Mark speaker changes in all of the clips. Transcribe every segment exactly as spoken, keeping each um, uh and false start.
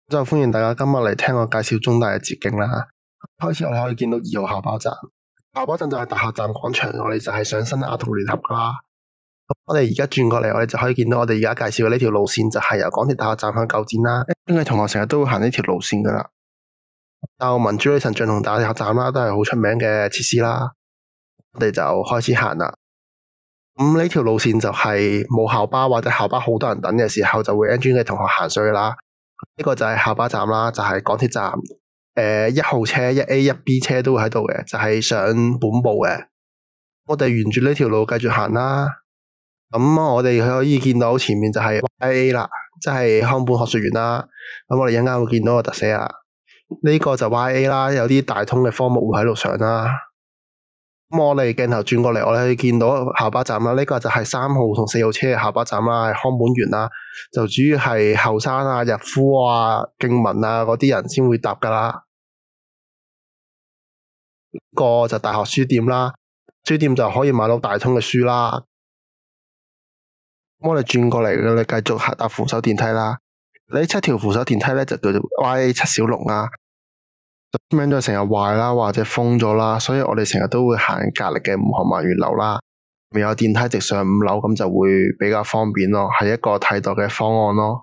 Speaker 1: 就歡迎大家今日嚟聽我介紹中大嘅捷徑啦。開始我哋可以見到二號校巴站，校巴站就係大學站廣場，我哋就係上新亞同聯合噶啦。我哋而家轉過嚟，我哋就可以見到我哋而家介紹嘅呢條路線就係由港鐵大學站向舊站啦。因為同學成日都會行呢條路線噶啦。就民主女神像同大學站啦，都係好出名嘅設施啦。我哋就開始行啦。咁呢條路線就係冇校巴或者校巴好多人等嘅時候，就會 N 專嘅同學行上去啦。呢個就係校巴站啦，就係、是、港鐵站。誒、呃，一號車、一 A、一 B 車都會喺度嘅，就係、是、上本部嘅。我哋沿住呢條路繼續行啦。咁我哋可以見到前面就係 Y A 啦，即係康本學術園啦。咁我哋一陣間會見到個特寫啊。呢、這個就 Y A 啦，有啲大通嘅科目會喺度上啦。咁我哋鏡頭轉過嚟，我哋可以見到校巴站啦。呢、這個就係三號同四號車嘅校巴站啦，係康本園啦。就主要係後生啊、日夫啊、敬文啊嗰啲人先會搭噶啦。呢、這個就大學書店啦，書店就可以買到大通嘅書啦。咁我哋轉過嚟，我哋繼續行搭扶手電梯啦。呢七條扶手電梯咧就叫做 Y A 七小龍啦。咁樣就成日壞啦，或者封咗啦，所以我哋成日都會行隔籬嘅吳學文園樓啦。未有電梯直上五樓，咁就會比較方便咯，係一個替代嘅方案咯。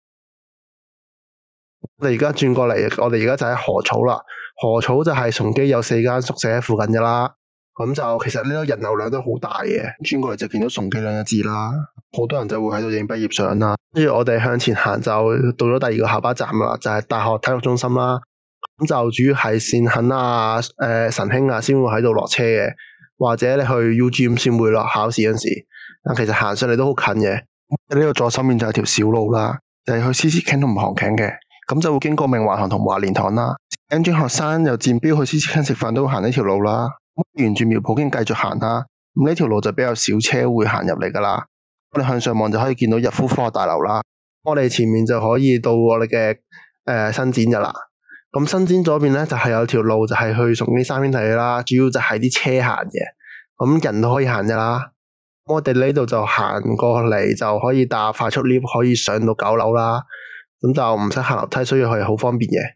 Speaker 1: 我哋而家轉過嚟，我哋而家就喺河草啦。河草就係崇基有四間宿舍喺附近嘅啦。咁就其實呢個人流量都好大嘅。轉過嚟就見到崇基兩個字啦，好多人就會喺度影畢業相啦。跟住我哋向前行就到咗第二個校巴站啦，就係大學體育中心啦。咁就主要係善肯啊、誒、呃、神興啊先會喺度落車嘅，或者你去 U G M 先會落考試嗰時。但其實行上嚟都好近嘅。呢個左手面就係條小路啦，就係、是、去 C C King 同航徑嘅。咁就會經過明華堂同華連堂啦。N 專學生由佔標去 C C King 食飯都會行呢條路啦。沿住苗圃徑繼續行啦。咁呢條路就比較少車會行入嚟噶啦。我哋向上望就可以見到逸夫科學大樓啦。我哋前面就可以到我哋嘅誒新展噶啦。咁新展左邊咧就係、是、有條路就係去崇基三兄弟啦，主要就係啲車行嘅，咁人都可以行噶啦。我哋呢度就行過嚟就可以搭快速 lift 可以上到九樓啦，咁就唔使行樓梯，所以係好方便嘅。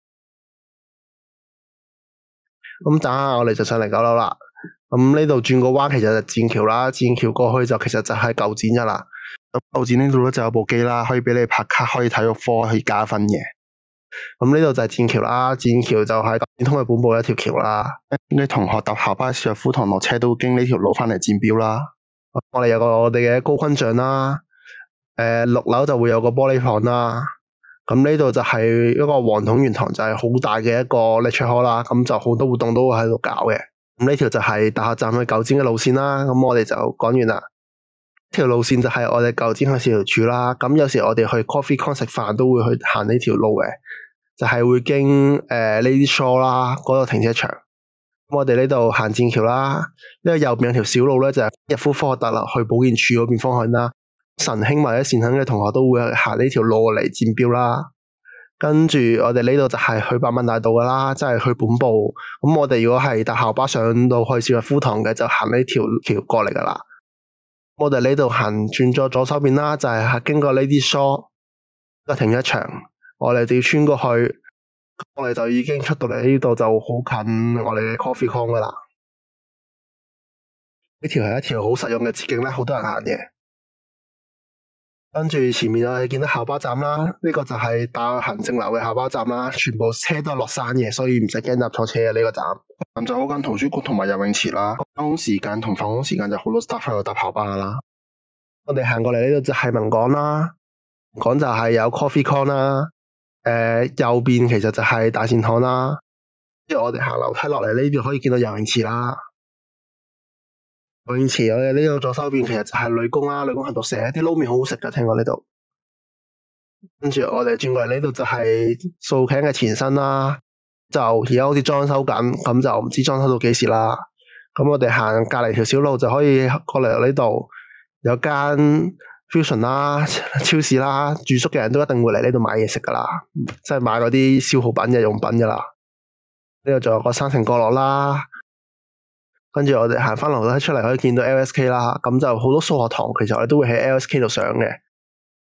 Speaker 1: 咁等下我哋就上嚟九樓啦。咁呢度轉個彎其實就劍橋啦，劍橋過去就其實就係舊展噶啦。咁舊展呢度咧就有部機啦，可以俾你拍卡，可以體育科可以加分嘅。咁呢度就係劍橋啦，劍橋就係港通嘅本部一條橋啦。啲同學搭校巴少逸夫堂落車都經呢條路翻嚟佔標啦。我哋有個我哋嘅高坤像啦。誒、呃，六樓就會有個玻璃房啦。咁呢度就係一個黃統元堂，就係好大嘅一個 lecture hall 啦。咁就好多活動都會喺度搞嘅。咁呢條就係大學站去舊展嘅路線啦。咁我哋就講完啦。呢條路線就係我哋舊展去市條柱啦。咁有時我哋去 Coffee Con 食飯都會去行呢條路嘅。就係會經誒 Lady Shore 啦，嗰個停車場。咁我哋呢度行劍橋啦，因為右邊有條小路咧，就係逸夫科學大樓去保健處嗰邊方向啦。神興或者善肯嘅同學都會行呢條路嚟佔標啦。跟住我哋呢度就係去百萬大道噶啦，即係去本部。咁我哋如果係搭校巴上到去少逸夫堂嘅，就行呢條橋過嚟噶啦。我哋呢度行轉咗左手邊啦，就係經過 Lady Shore 個停車場。我哋就要穿過去，我哋就已經出到嚟呢度就好近我哋嘅 Coffee Con 噶啦。呢條係一條好實用嘅捷徑咧，好多人行嘅。跟住前面我哋見到校巴站啦，呢、這個就係大學行政樓嘅校巴站啦，全部車都係落山嘅，所以唔使驚搭錯車嘅呢、這個站。站就好近圖書館同埋游泳池啦。翻工時間同放工時間就好多 staff 喺度搭校巴噶啦。我哋行過嚟呢度就係文港啦，文港就係有 Coffee Con 啦。誒、呃，右邊其實就係大善堂啦，之後我哋行樓梯落嚟呢邊可以見到游泳池啦。游泳池我哋呢度左手邊其實就係女工啦，女工喺度食一啲撈麵好好食噶，聽講呢度。跟住我哋轉過嚟呢度就係素頸嘅前身啦，就而家好似裝修緊，咁就唔知裝修到幾時啦。咁我哋行隔籬條小路就可以過嚟呢度，有間Fusion 啦、超市啦，住宿嘅人都一定會嚟呢度買嘢食噶啦，即係買嗰啲消耗品、日用品噶啦。呢度仲有個山城角落啦，跟住我哋行翻樓梯出嚟可以見到 L S K 啦，咁就好多數學堂其實我哋都會喺 L S K 度上嘅。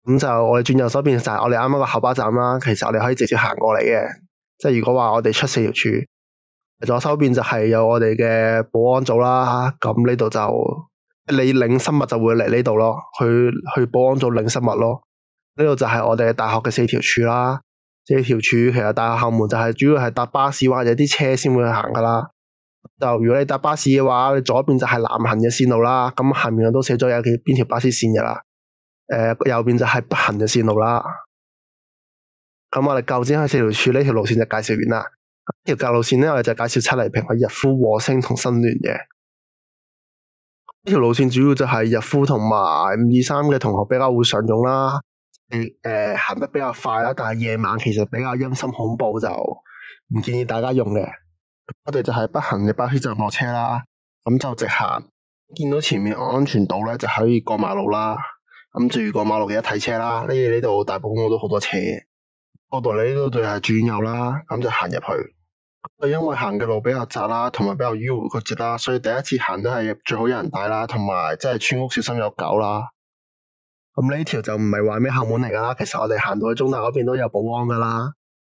Speaker 1: 咁就我哋轉右手邊就係我哋啱啱個校巴站啦。其實我哋可以直接行過嚟嘅，即係如果話我哋出四條柱，左手邊就係有我哋嘅保安組啦。咁呢度就你領生物就會嚟呢度咯，去去保安組領生物咯。呢度就係我哋大學嘅四條柱啦。四條柱其實大學後門就係主要係搭巴士或者啲車先會去行噶啦。就如果你搭巴士嘅話，你左邊就係南行嘅線路啦。咁下面我都寫咗有幾邊條巴士線嘅啦。誒、呃，右邊就係北行嘅線路啦。咁我哋舊址喺四條柱呢條路線就介紹完啦。呢條舊路線咧，我哋就介紹七黎坪、日夫、和聲同新聯嘅。呢條路線主要就係日夫同埋五二三嘅同學比較會常用啦。誒、呃，行得比較快啦，但係夜晚其實比較陰森恐怖，就唔建議大家用嘅。我哋就係北行嘅巴士站落車啦，咁就直行。見到前面安全島咧，就可以過馬路啦。咁住過馬路記得睇車啦。呢呢度大埔公路都好多車。過到嚟呢度就係轉右啦，咁就行入去。因為行嘅路比較窄啦，同埋比較迂迴曲折啦，所以第一次行都係最好有人帶啦，同埋即係村屋小心有狗啦。咁呢條就唔係話咩後門嚟噶啦，其實我哋行到去中大嗰邊都有保安噶啦，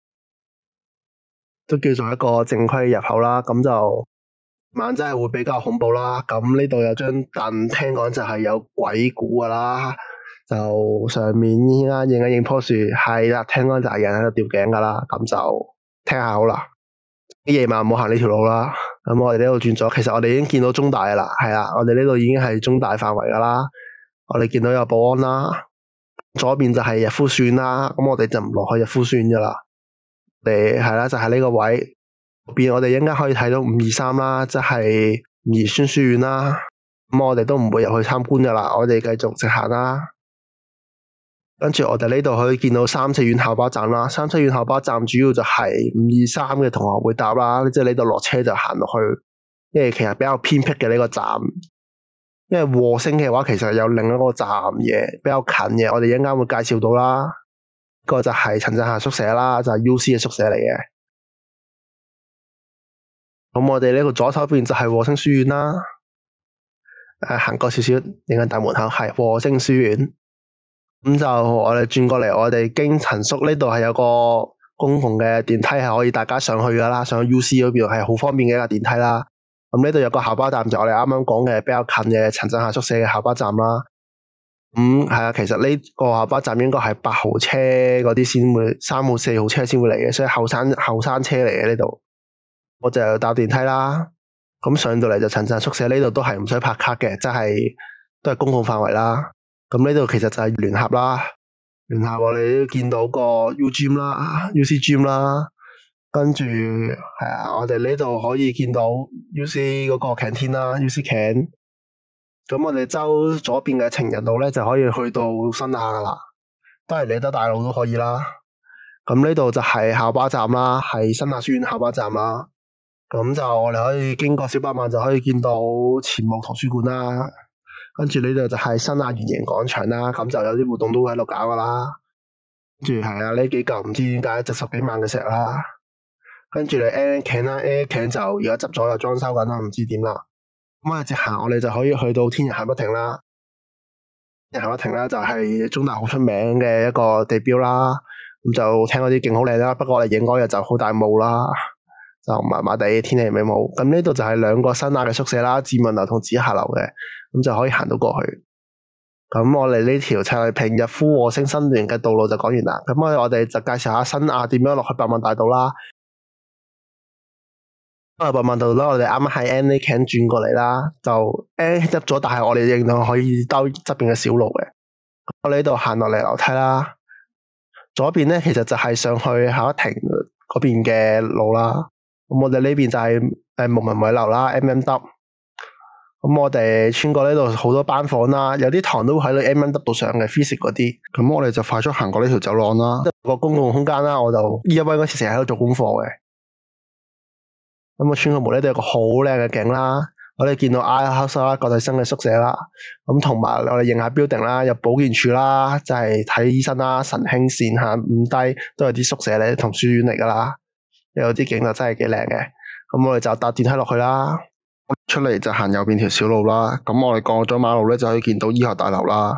Speaker 1: 都叫做一個正規入口啦。咁就晚真係會比較恐怖啦。咁呢度有張凳，聽講就係有鬼故噶啦。就上面依家影一影棵樹，係啦，聽講就係人喺度吊頸噶啦。咁就聽下好啦。夜晚唔好行呢條路啦。咁我哋呢度轉咗，其實我哋已經見到中大噶啦，係啦，我哋呢度已經係中大範圍噶啦。我哋見到有保安啦，左邊就係日夫書院啦。咁我哋就唔落去日夫書院噶啦。誒，係啦，就係呢個位。邊我哋一陣間可以睇到五二三啦，即係吳兒孫書院啦。咁我哋都唔會入去參觀噶啦，我哋繼續直行啦。跟住我哋呢度可以見到三四院校巴站啦。三四院校巴站主要就係五二三嘅同學會搭啦，即係呢度落車就行落去。因為其實比較偏僻嘅呢個站，因為和聲嘅話其實有另一個站嘅比較近嘅，我哋一陣間會介紹到啦。呢個就係陳震夏宿舍啦，就係 U C 嘅宿舍嚟嘅。咁我哋呢個左手邊就係和聲書院啦。誒，行過少少，影緊大門口係和聲書院。咁就我哋轉過嚟，我哋經陳宿呢度係有個公共嘅電梯係可以大家上去噶啦，上去 U C 嗰邊係好方便嘅一個電梯啦。咁呢度有個校巴站，就我哋啱啱講嘅比較近嘅陳震夏宿舍嘅校巴站啦。咁係啊，其實呢個校巴站應該係八號車嗰啲先會，三號四號車先會嚟嘅，所以後生後生車嚟嘅呢度。我就搭電梯啦。咁上到嚟就陳震夏宿舍呢度都係唔使拍卡嘅，即係都係公共範圍啦。咁呢度其實就係聯合啦，聯合我哋都見到個 U Gym 啦 ，U C Gym 啦，跟住係啊，我哋呢度可以見到 U C 嗰個 canteen 啦 ，U C can。咁我哋周左邊嘅情人路咧就可以去到新亞噶啦，都係利德大路都可以啦。咁呢度就係校巴站啦，係新亞書院校巴站啦。咁就我哋可以經過小百萬就可以見到前牧圖書館啦。跟住呢度就係新亞圓形廣場啦，咁就有啲活動都會喺度搞噶啦。跟住係啊，呢幾嚿唔知點解值十幾萬嘅石啦。跟住你 Air Can 啦 ，Air Can 就而家執咗又裝修緊啦，唔知點啦。咁啊直行我哋就可以去到天日下不停啦。天日下不停啦就係中大好出名嘅一個地標啦。咁就聽嗰啲景好靚啦，不過我哋影嗰日就好大霧啦，就麻麻地天氣未冇。咁呢度就係兩個新亞嘅宿舍啦，志文樓同紫霞樓嘅。咁就可以行到過去。咁我哋呢條七黎坪日夫和聲新聯嘅道路就講完啦。咁我我哋就介紹下新亞點樣落去百萬大道啦。因為百萬大道啦，我哋啱啱喺 N A Can 轉過嚟啦，就 N 入咗，但係我哋仍然可以兜側邊嘅小路嘅。我哋呢度行落嚟樓梯啦，左邊咧其實就係上去下一亭嗰邊嘅路啦。咁我哋呢邊就係誒牧民偉樓啦 ，M M W。咁我哋穿過呢度好多班房啦，有啲堂都會喺度 M M W 度上嘅 physics 嗰啲。咁我哋就快速行過呢條走廊啦，個公共空間啦，我就依一位嗰時成日喺度做功課嘅。咁我穿過門呢度有個好靚嘅景啦，我哋見到 I House 啦，國際生嘅宿舍啦，咁同埋我哋認下 building 啦，有保健處啦，即係睇醫生啦，神興線下五低都係啲宿舍咧同書院嚟噶啦，有啲景就真係幾靚嘅。咁我哋就搭電梯落去啦。出嚟就行右邊條小路啦，咁我哋過咗馬路咧就可以見到醫學大樓啦。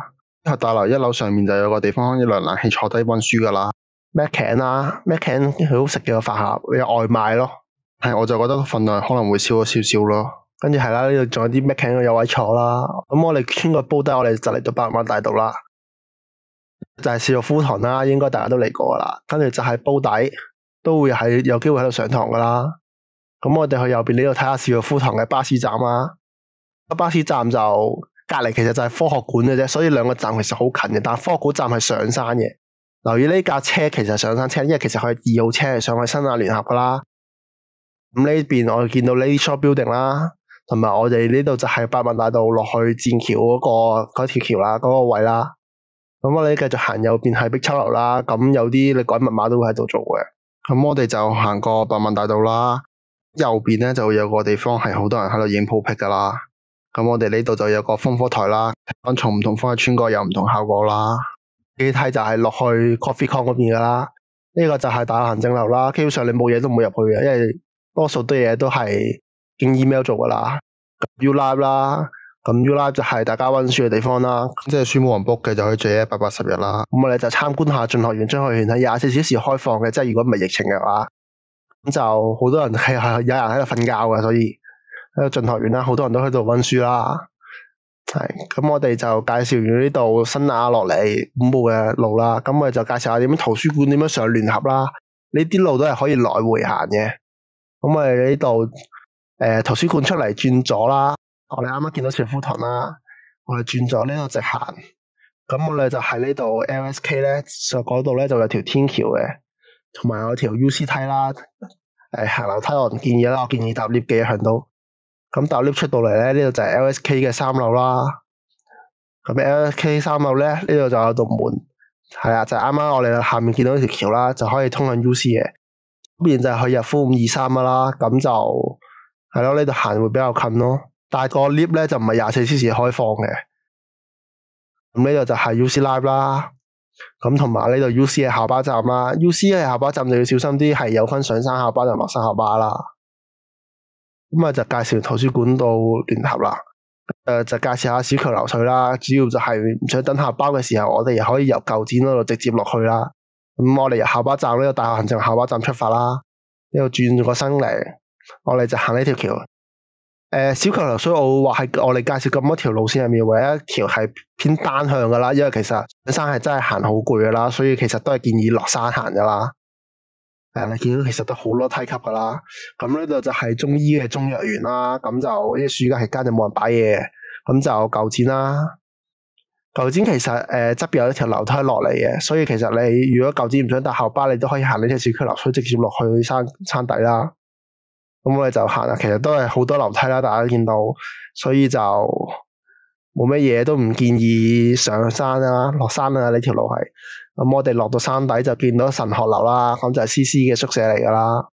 Speaker 1: 大樓一樓上面就有個地方可以涼冷氣坐低溫書噶啦。Maccan 啦，Maccan 佢好食嘅個飯盒，有外賣咯。係我就覺得份量可能會少咗少少咯。跟住係啦，呢度仲有啲 Maccan 有位坐啦。咁我哋穿過煲底，我哋就嚟到百萬大道啦。就係少婦堂啦，應該大家都嚟過噶啦。跟住就係煲底，都會喺有機會喺度上堂噶啦。咁我哋去右邊呢度睇下少婦堂嘅巴士站啦。巴士站就隔籬其實就係科學館嘅啫，所以兩個站其實好近嘅。但係科學館站係上山嘅。留意呢架車其實上山車，因為其實佢係二號車係上去新亞聯合噶啦。咁呢邊我哋見到 Lady Shop Building 啦，同埋我哋呢度就係百萬大道落去劍橋嗰、嗰個嗰條橋啦，嗰、嗰個位啦。咁我哋繼續行右邊係碧秋樓啦，咁有啲你改密碼都會喺度做嘅。咁我哋就行過百萬大道啦，右邊咧就會有個地方係好多人喺度影 po pic 噶啦。咁我哋呢度就有個烽火台啦，咁從唔同方向穿過有唔同效果啦。呢梯就係落去 Coffee Con 嗰邊噶啦，呢、這個就係大學行政樓啦。基本上你冇嘢都唔會入去嘅，因為多數啲嘢都係經 email 做噶啦。U Live 啦。咁 U Live 就係大家溫書嘅地方啦，即係書冇人 book 嘅就可以借一百八十日啦。咁我哋就參觀下進學園，進學園係廿四小時開放嘅，即係如果唔係疫情嘅話，咁就好多人係係有人喺度瞓覺嘅，所以喺度進學園啦，好多人都喺度溫書啦。係，咁我哋就介紹完呢度新亞落嚟五步嘅路啦，咁我哋就介紹下點樣圖書館點樣上聯合啦。呢啲路都係可以來回行嘅。咁我哋呢度誒圖書館出嚟轉左啦。我哋啱啱見到少婦堂啦，我哋轉咗呢度直行，咁我哋就喺呢度 L S K 咧，就嗰度咧就有條天橋嘅，同埋有條 U C 梯啦。誒、呃、行樓梯我唔建議啦，我建議搭 lift 嘅行到。咁搭 lift 出到嚟咧，呢度就係 L S K 嘅三樓啦。咁 L S K 三樓咧，呢度就有道門，係啊，就係啱啱我哋下面見到呢條橋啦，就可以通向 U C 嘅。嗰邊就係去日夫五二三啦，咁就係咯，呢度行會比較近咯。但係個 lift 咧就唔係廿四小時開放嘅，咁呢度就係 U C Live 啦，咁同埋呢度 U C 嘅校巴站啦 ，U C 嘅校巴站就要小心啲，係有分上山校巴同落山校巴啦。咁啊就介紹圖書館到聯合啦，誒、呃、就介紹下小橋流水啦，主要就係唔想等校巴嘅時候，我哋又可以由舊展嗰度直接落去啦。咁我哋由校巴站呢個大學行政校巴站出發啦，呢度轉個新嚟，我哋就行呢條橋。誒、呃，小橋流水我會話係我哋介紹咁多條路線入面唯一一條係偏單向噶啦，因為其實上山係真係行好攰噶啦，所以其實都係建議落山行噶啦。誒、呃，你見到其實都好多梯級噶啦，咁呢度就係中醫嘅中藥園啦，咁就啲暑假期間就冇人擺嘢，咁就舊展啦。舊展其實誒側邊有一條樓梯落嚟嘅，所以其實你如果舊展唔想搭校巴，你都可以行呢條小橋流水直接落去山山底啦。咁我哋就行啦，其實都係好多樓梯啦，大家見到，所以就冇乜嘢，都唔建議上山啦、落山啦呢條路係。咁我哋落到山底就見到神學樓啦，咁就係 C C 嘅宿舍嚟噶啦。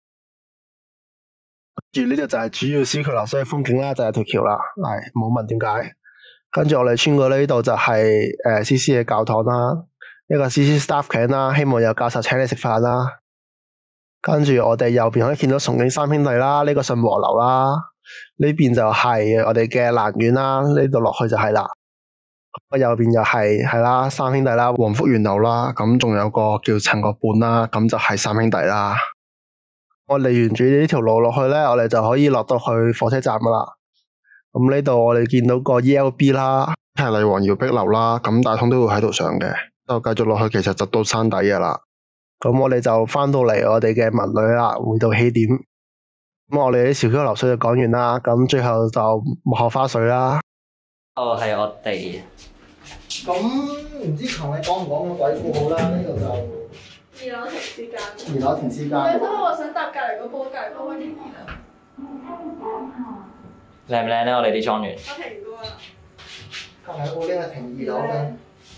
Speaker 1: 跟住呢度就係主要小橋流水嘅風景啦，就係條橋啦，係冇問點解。跟住我哋穿過呢度就係誒 C C 嘅教堂啦，一個 C C staff camp 啦，希望有教授請你食飯啦。跟住我哋右邊可以見到崇敬三兄弟啦，呢、這個信和樓啦，呢邊就係我哋嘅蘭苑啦，呢度落去就係啦。右邊又係係啦，三兄弟啦，黃福園樓啦，咁仲有個叫陳國半啦，咁就係三兄弟啦。我哋沿住呢條路落去咧，我哋就可以落到去火車站噶啦。咁呢度我哋見到個 E L B 啦，係麗王瑤碧樓啦，咁大通都會喺度上嘅。就繼續落去，其實就到山底噶啦。咁我哋就翻到嚟我哋嘅文旅啦，回到起點。咁我哋啲小橋流水就講完啦，咁最後就幕後花絮啦。
Speaker 2: 哦，係我哋。
Speaker 3: 咁唔知同你講唔講個鬼故好啦？呢度就
Speaker 4: 二樓停屍間。
Speaker 3: 二樓停屍間。
Speaker 4: 唔係，我想搭隔離嗰部，隔離嗰部停二樓。
Speaker 2: 靚唔靚咧？我哋啲莊園。
Speaker 4: 我停過啦。
Speaker 3: 隔離嗰部呢個停二樓嘅。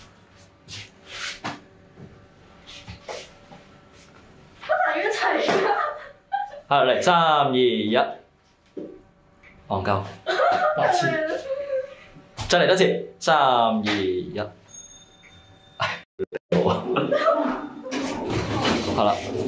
Speaker 4: 喺一齊㗎。
Speaker 2: 係嚟，三二一，戇鳩。
Speaker 3: 白痴。
Speaker 2: 再嚟多次，三二一。好啊。好啦。